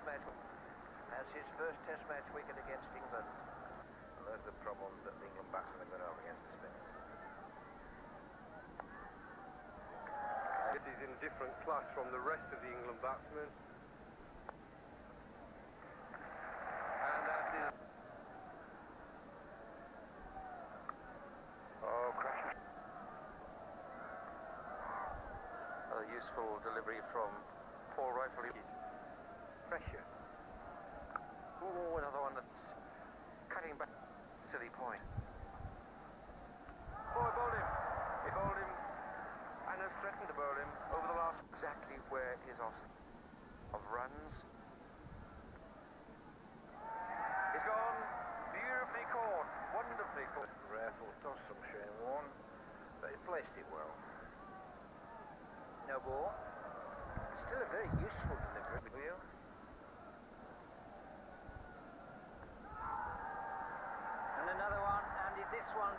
match. As his first Test match wicket against England. And those are the problems that the England batsmen are going to have against the spinners. He's in different class from the rest of the England batsmen. And that is... Oh, crash. A useful delivery from Paul Rifle. Pressure. Oh, another one that's cutting back. Silly point. Oh, I bowled him. He bowled him and has threatened to bowl him over the last exactly where his off of runs. He's gone. Beautifully caught. Wonderfully caught. Rifle toss from Shane Warne, but he placed it well. No ball. Still a very useful delivery. Will you? And another one, and this one.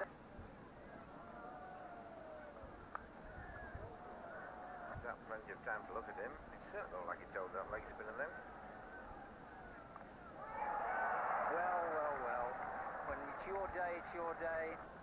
Got plenty of time to look at him. It certainly looked like he told that leg spinner then. Well, well, well. When it's your day, it's your day.